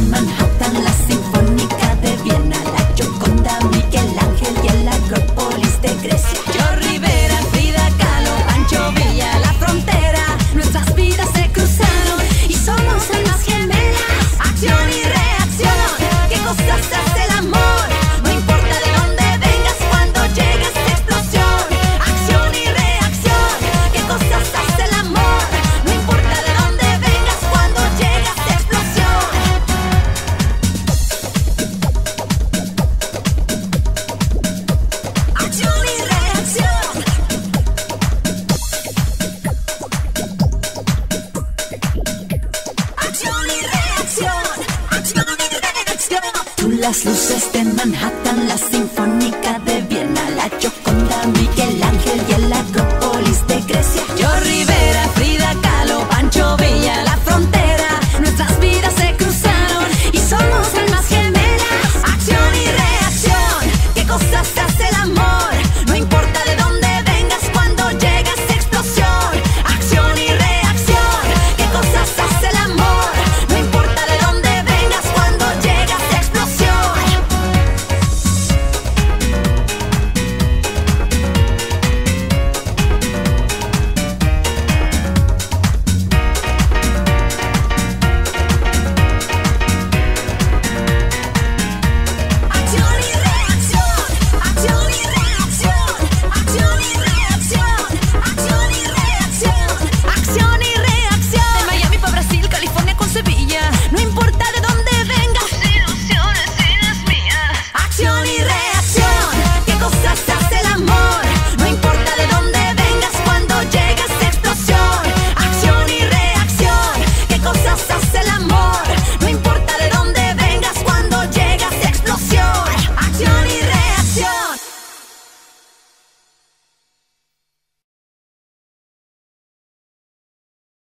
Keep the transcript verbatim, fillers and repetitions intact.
Manhattan, la Sinfónica de Viena, la Gioconda, Miguel Ángel y el Acrópolis de Grecia. Yo Rivera, Frida Kahlo, Pancho Villa, la frontera. Nuestras vidas se cruzaron y somos almas gemelas. Acción y reacción, ¿qué cosas hace el amor? No importa de dónde vengas cuando llega esta explosión. Acción y reacción, ¿qué cosas hace el amor? No importa de dónde vengas cuando llega esta explosión. Acción y reacción. Acción y reacción. Acción y reacción. Tú las luces de Manhattan, la Sinfónica de